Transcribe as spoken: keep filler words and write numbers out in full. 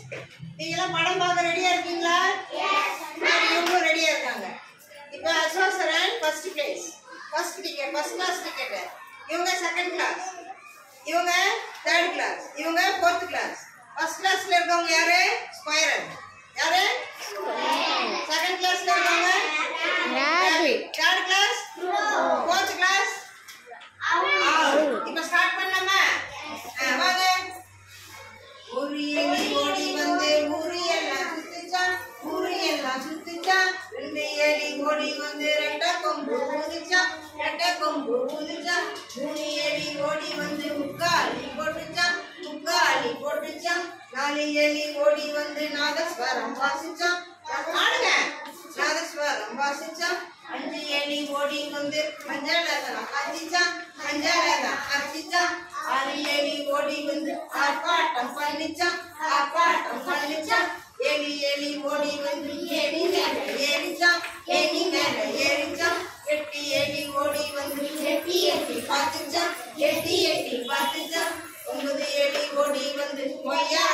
நீங்களாம் படம் பார்க்க ரெடியா இருக்கீங்களா? இவங்களும் ரெடியா இருக்காங்க. இப்போ அசோசரன் first place, first ticket, first class ticket. இவங்க செகண்ட் கிளாஸ், இவங்க தேர்ட் கிளாஸ், இவங்க ஃபோர்த் கிளாஸ். ஃபர்ஸ்ட் கிளாஸ்ல இருக்கவங்க யாரு? ஸ்கொயரர். யாரு? செகண்ட் கிளாஸ்ல இருக்கவங்க rabbit. Third class, fourth class. இப்போ ஸ்டார்ட் பண்ணலாமா? வாங்க. ஒரு எலி ஓடி வந்து ஊரு எல்லாம் சுத்துச்சான், ஊரு எல்லாம் சுத்துச்சான். ரெண்டு எலி ஓடி வந்து ரெட்டை கொம்பு ஊதிச்சான், ரெட்டை கொம்பு ஊதிச்சான். மூணு எலி ஓடி வந்து முக்காலி போட்டுச்சான், முக்காலி போட்டுச்சான். நாலு எலி ஓடி வந்து நாதஸ்வரம் வாசிச்சான், ஆடுங்க, நாதஸ்வரம் வாசிச்சான். அஞ்சு எலி ஓடி வந்து மஞ்சளதான் அடிச்சான், மஞ்சளதான் அடிச்சான். ஆறு எலி ஓடி வந்து ஆர்ப்பாட்டம் பண்ணிச்சான், ஆர்ப்பாட்டம் பண்ணிச்சான். எலி எலி ஓடி வந்து ஏணி மேல ஏறிச்சான், ஏணி மேல ஏறிச்சான். எட்டு எலி ஓடி வந்து எட்டி எட்டி பார்த்துச்சான், எட்டி எட்டி பார்த்துச்சான். ஒன்பது எலி ஓடி வந்து கொய்யா